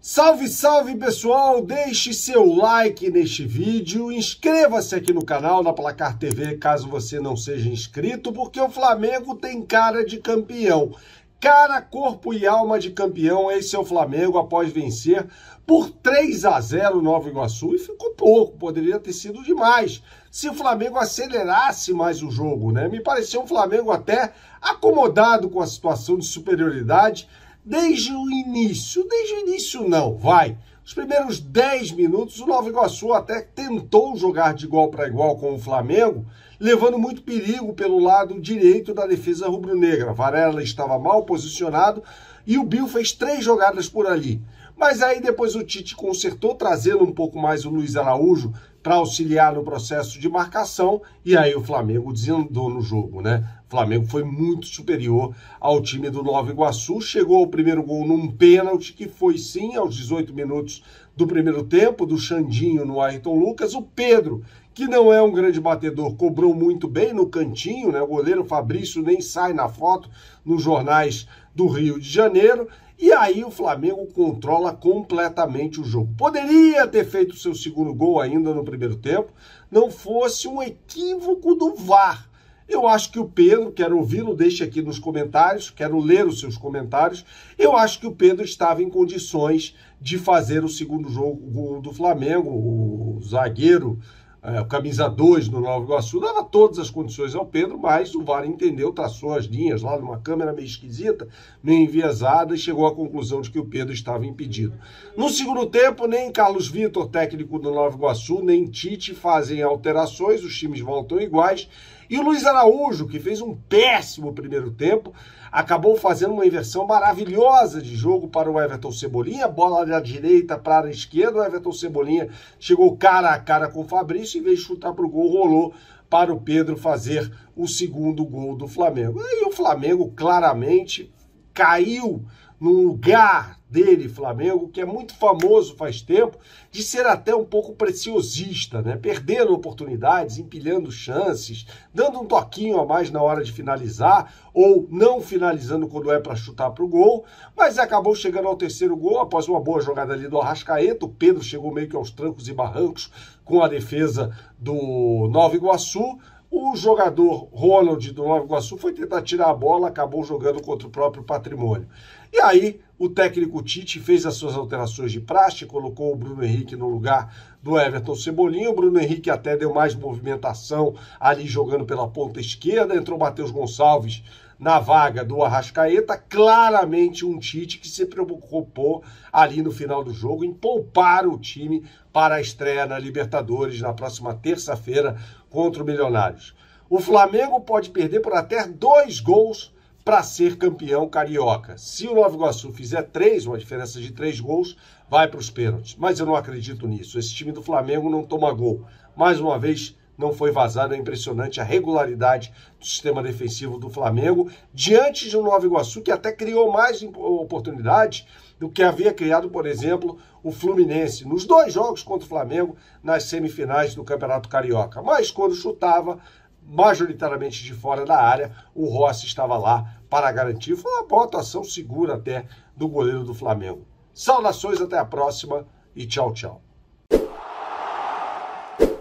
Salve, salve pessoal, deixe seu like neste vídeo, inscreva-se aqui no canal da Placar TV caso você não seja inscrito, porque o Flamengo tem cara de campeão. Cara, corpo e alma de campeão, esse é o Flamengo após vencer por 3-0 no Nova Iguaçu, e ficou pouco, poderia ter sido demais se o Flamengo acelerasse mais o jogo, né? Me pareceu um Flamengo até acomodado com a situação de superioridade, desde o início não, vai. Os primeiros 10 minutos, o Nova Iguaçu até tentou jogar de igual para igual com o Flamengo, levando muito perigo pelo lado direito da defesa rubro-negra. Varela estava mal posicionado e o Bill fez 3 jogadas por ali. Mas aí depois o Tite consertou, trazendo um pouco mais o Luiz Araújo para auxiliar no processo de marcação, e aí o Flamengo desandou no jogo, né? O Flamengo foi muito superior ao time do Nova Iguaçu, chegou ao primeiro gol num pênalti, que foi sim aos 18 minutos do primeiro tempo, do Xandinho no Ayrton Lucas. O Pedro, que não é um grande batedor, cobrou muito bem no cantinho, né? O goleiro Fabrício nem sai na foto nos jornais do Rio de Janeiro. E aí o Flamengo controla completamente o jogo. Poderia ter feito seu segundo gol ainda no primeiro tempo, não fosse um equívoco do VAR. Eu acho que o Pedro, quero ouvi-lo, deixe aqui nos comentários, quero ler os seus comentários. Eu acho que o Pedro estava em condições de fazer o segundo gol do Flamengo. O zagueiro, o camisa 2 do Nova Iguaçu, dava todas as condições ao Pedro, mas o VAR entendeu, traçou as linhas lá numa câmera meio esquisita, meio enviesada, e chegou à conclusão de que o Pedro estava impedido. No segundo tempo, nem Carlos Vitor, técnico do Nova Iguaçu, nem Tite fazem alterações, os times voltam iguais, e o Luiz Araújo, que fez um péssimo primeiro tempo, acabou fazendo uma inversão maravilhosa de jogo para o Everton Cebolinha, bola da direita para a esquerda, o Everton Cebolinha chegou cara a cara com o Fabrício, em vez de chutar para o gol, rolou para o Pedro fazer o segundo gol do Flamengo. E o Flamengo claramente caiu no lugar dele, Flamengo, que é muito famoso faz tempo, de ser até um pouco preciosista, né? Perdendo oportunidades, empilhando chances, dando um toquinho a mais na hora de finalizar, ou não finalizando quando é para chutar para o gol, mas acabou chegando ao terceiro gol, após uma boa jogada ali do Arrascaeta. O Pedro chegou meio que aos trancos e barrancos com a defesa do Nova Iguaçu. O jogador Ronald do Nova Iguaçu foi tentar tirar a bola, acabou jogando contra o próprio Patrimônio. E aí o técnico Tite fez as suas alterações de praxe, colocou o Bruno Henrique no lugar do Everton Cebolinha. O Bruno Henrique até deu mais movimentação ali jogando pela ponta esquerda, entrou Matheus Gonçalves na vaga do Arrascaeta. Claramente um Tite que se preocupou ali no final do jogo em poupar o time para a estreia na Libertadores na próxima terça-feira contra o Milionários. O Flamengo pode perder por até 2 gols para ser campeão carioca. Se o Nova Iguaçu fizer 3, uma diferença de 3 gols, vai para os pênaltis. Mas eu não acredito nisso. Esse time do Flamengo não toma gol. Mais uma vez, não foi vazado. É impressionante a regularidade do sistema defensivo do Flamengo diante de um Nova Iguaçu que até criou mais oportunidades do que havia criado, por exemplo, o Fluminense nos 2 jogos contra o Flamengo nas semifinais do Campeonato Carioca. Mas quando chutava, majoritariamente de fora da área, o Rossi estava lá para garantir. Foi uma boa atuação, segura até, do goleiro do Flamengo. Saudações, até a próxima e tchau, tchau.